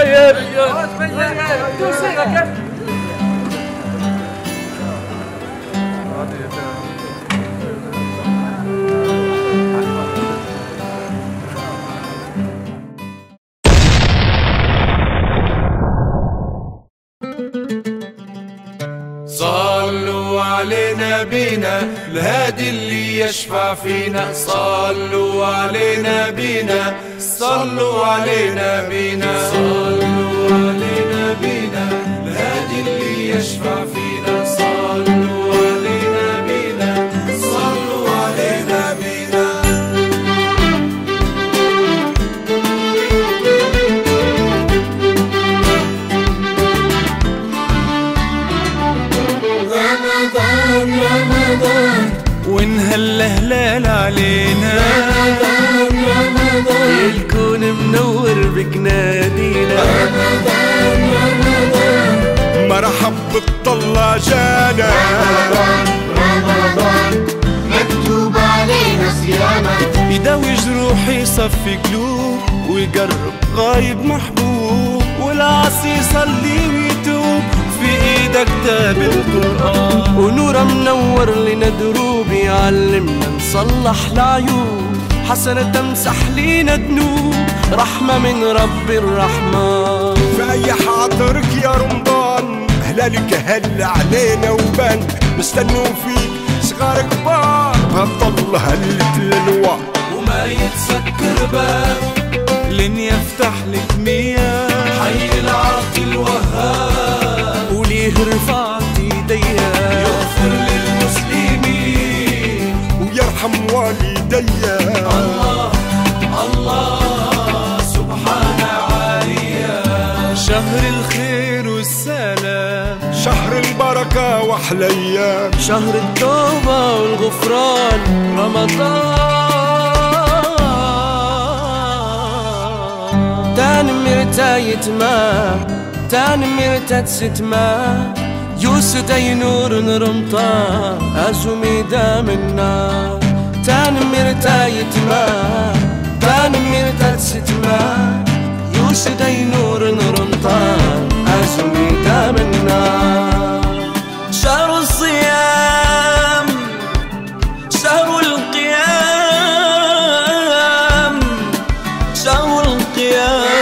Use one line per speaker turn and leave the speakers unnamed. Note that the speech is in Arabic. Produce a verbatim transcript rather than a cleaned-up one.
طيب.
صلوا على نبينا الهادي اللي يشفع فينا، صلوا على نبينا، صلوا على نبينا، صلوا على نبينا الهادي اللي يشفع فينا، صلوا على نبينا، صلوا على نبينا.
رمضان رمضان
ونهل هلال علينا،
رمضان رمضان
الكون منور بك نادينا،
رمضان رمضان
مرحب بالطلة جانا،
رمضان رمضان مكتوب علينا صيامك،
يداوي جروح يصفي قلوب ويقرب غايب محبوب، والعصي يصلي ويتوب في ايدك كتاب القرآن، ونور منور لنا دروب يعلمنا نصلح العيوب، حسنة تمسح لينا ذنوب، رحمة من رب الرحمن.
في اي حاضرك يا رمضان هلالك هل علينا وبان، مستنوا فيك صغار كبار هالطل هلت الانوار،
وما يتسكر باب لن يفتح لك مياه، حي العاطي الوهاب وليه رفعت ايديا، يغفر للمسلمين
ويرحم والديا.
الله الله سبحان عاليا، شهر الخير والسلام،
شهر البركة واحلى ايام،
شهر التوبة والغفران رمضان. تاني مرتا يتما تاني مرتا تستما، يوسدي نور رمضان أزمي دامنا، تاني مرتا يتما تاني مرتا تستما، يوسدي نور رمضان أزمي دامنا. شهر الصيام شهر القيام شهر القيام